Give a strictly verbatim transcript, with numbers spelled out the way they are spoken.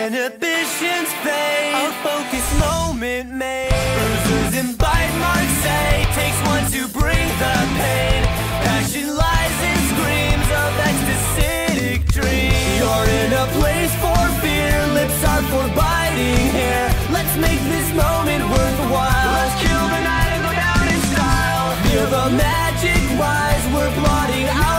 inhibitions fade, a focused moment made. Bruises and bite marks say, takes one to bring the pain. Passion lies in screams of ecstatic dreams. You're in a place for fear, lips are for biting hair. Let's make this moment worthwhile. Let's kill the night and go down in style. Feel the magic rise, we're blotting out